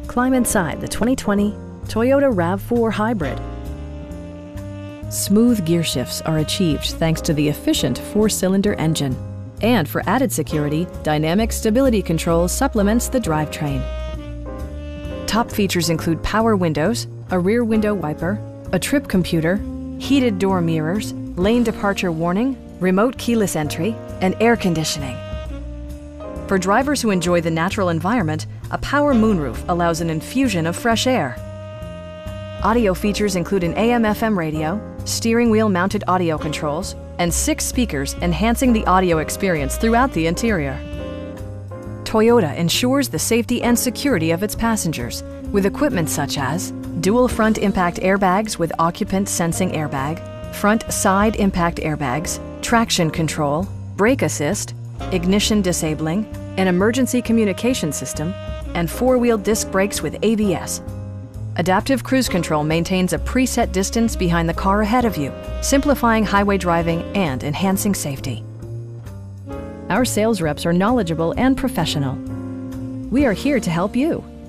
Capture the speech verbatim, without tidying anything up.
Climb inside the twenty twenty Toyota RAV four Hybrid. Smooth gear shifts are achieved thanks to the efficient four-cylinder engine. And for added security, dynamic stability control supplements the drivetrain. Top features include power windows, a rear window wiper, a trip computer, heated door mirrors, lane departure warning, remote keyless entry, and air conditioning. For drivers who enjoy the natural environment, a power moonroof allows an infusion of fresh air. Audio features include an A M F M radio, steering wheel mounted audio controls, and six speakers enhancing the audio experience throughout the interior. Toyota ensures the safety and security of its passengers with equipment such as dual front impact airbags with occupant sensing airbag, front side impact airbags, traction control, brake assist, ignition disabling, an emergency communication system, and four-wheel disc brakes with A B S. Adaptive Cruise Control maintains a preset distance behind the car ahead of you, simplifying highway driving and enhancing safety. Our sales reps are knowledgeable and professional. We are here to help you.